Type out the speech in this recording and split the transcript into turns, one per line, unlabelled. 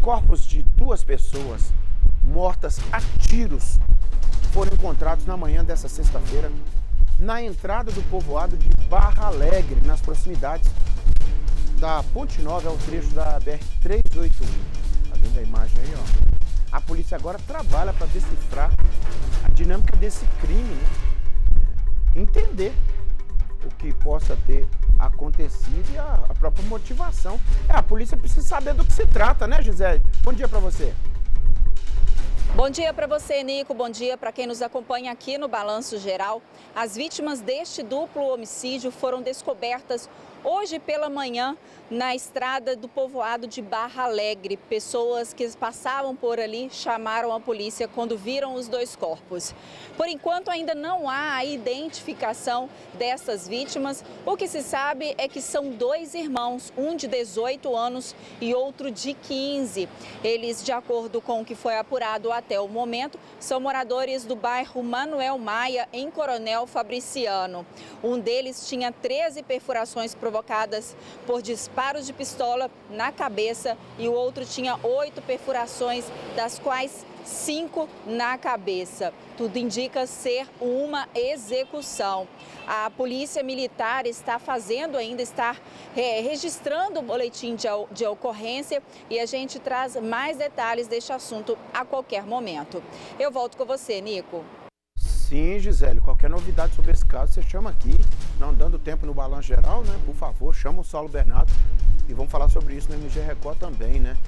corpos de 2 pessoas mortas a tiros foram encontrados na manhã dessa sexta-feira na entrada do povoado de Barra Alegre, nas proximidades da Ponte Nova, é o trecho da BR-381. Tá vendo a imagem aí, ó? A polícia agora trabalha para decifrar a dinâmica desse crime, né? Entender o que possa ter acontecido e a própria motivação. A polícia precisa saber do que se trata, né, Gisele? Bom dia para você.
Bom dia para você, Nico. Bom dia para quem nos acompanha aqui no Balanço Geral. As vítimas deste duplo homicídio foram descobertas hoje pela manhã na estrada do povoado de Barra Alegre. Pessoas que passavam por ali chamaram a polícia quando viram os 2 corpos. Por enquanto ainda não há a identificação dessas vítimas. O que se sabe é que são 2 irmãos, um de 18 anos e outro de 15. Eles, de acordo com o que foi apurado até o momento, são moradores do bairro Manuel Maia, em Coronel Fabriciano. Um deles tinha 13 perfurações provocadas por disparos de pistola na cabeça e o outro tinha 8 perfurações, das quais 5 na cabeça. Tudo indica ser uma execução. A polícia militar está registrando o boletim de ocorrência e a gente traz mais detalhes deste assunto a qualquer momento. Eu volto com você, Nico.
Sim, Gisele, qualquer novidade sobre esse caso, você chama aqui, não dando tempo no Balanço Geral, né? Por favor, chama o Saulo Bernardo e vamos falar sobre isso no MG Record também, né?